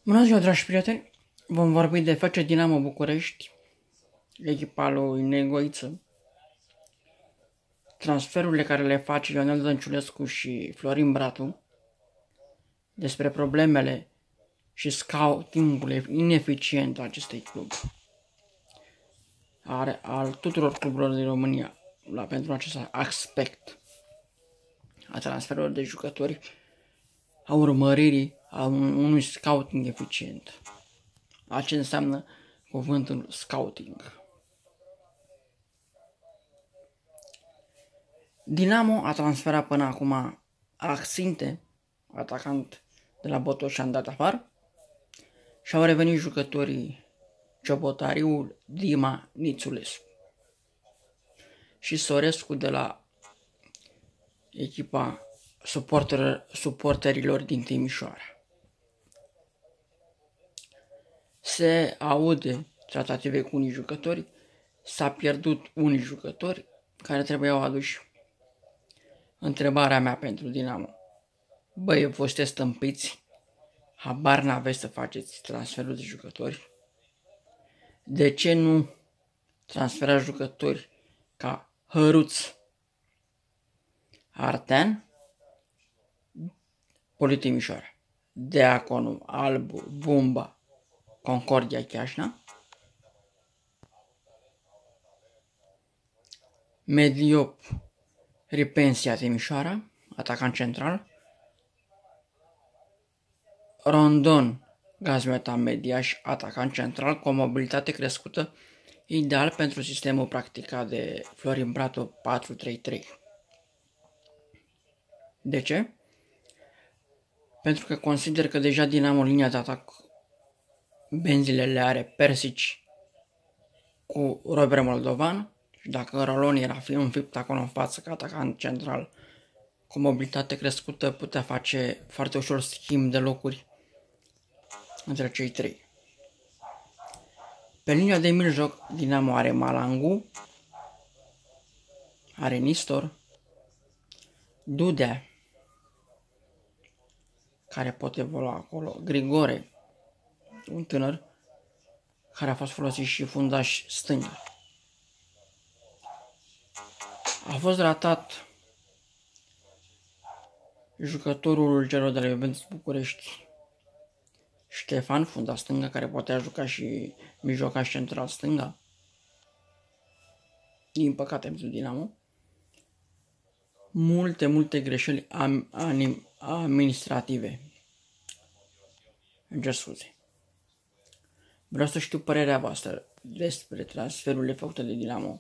Bună ziua, dragi prieteni! Vom vorbi de FC Dinamo București, echipa lui Negoiță, transferurile care le face Ionel Dănciulescu și Florin Bratu, despre problemele și scoutingul ineficient al acestui club, al tuturor cluburilor din România, pentru acest aspect a transferurilor de jucători, a urmăririi a unui scouting eficient. A ce înseamnă cuvântul scouting. Dinamo a transferat până acum Axinte, atacant de la Botoșani, dat afară, și au revenit jucătorii Ciobotariu, Dima, Nițulescu și Sorescu de la echipa suporterilor din Timișoara. Se aude tratative cu unii jucători, s-a pierdut unii jucători care trebuiau aduși. Întrebarea mea pentru Dinamo: băi, voi sunteți stâmpiți? Habar n-aveți să faceți transferul de jucători? De ce nu transferați jucători ca Hăruț, Artean, Poli Timișoara, Deaconu, Albu, Bumba, Concordia Chiajna, Mediop, Ripensia Timișoara, atacant central, Rondon, Gazmeta Mediaș, atacant central, cu o mobilitate crescută, ideal pentru sistemul practicat de Florin Bratu 4-3-3. De ce? Pentru că consider că deja Dinamo linia de atac benzile le are Persici cu Robert Moldovan, și dacă Rolon era înfipt acolo în față ca atacant central cu mobilitate crescută, putea face foarte ușor schimb de locuri între cei trei. Pe linia de mijloc, Dinamo are Malangu, are Nistor, Dudea, care pot evolua acolo, Grigore, un tânăr care a fost folosit și fundaș stânga. A fost ratat jucătorul celor de la Juventus București, Ștefan, fundaș stânga, care poate juca și mijlocaș central stânga. Din păcate pentru Dinamo. Multe greșeli administrative. Îmi cer scuze. Vreau să știu părerea voastră despre transferurile făcute de Dinamo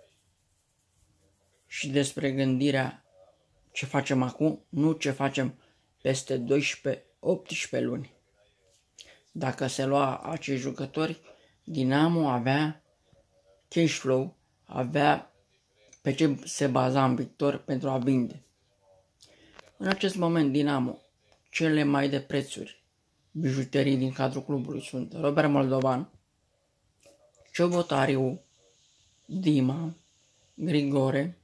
și despre gândirea ce facem acum, nu ce facem peste 12-18 luni. Dacă se lua acei jucători, Dinamo avea cash flow, avea pe ce se baza în viitor pentru a vinde. În acest moment, Dinamo, cele mai de prețuri bijuterii din cadrul clubului sunt Robert Moldovan, Ciobotariu, Dima, Grigore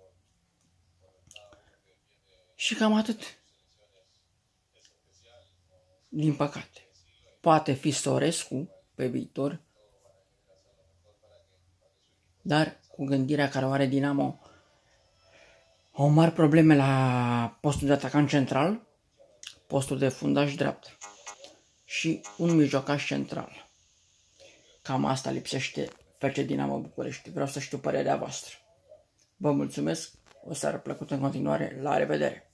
și cam atât. Din păcate. Poate fi Sorescu pe viitor, dar cu gândirea care o are Dinamo, au mari probleme la postul de atacant central, postul de fundaș dreaptă și un mijlocaș central. Cam asta lipsește FC Dinamo București. Vreau să știu părerea voastră. Vă mulțumesc, o seară plăcută în continuare, la revedere!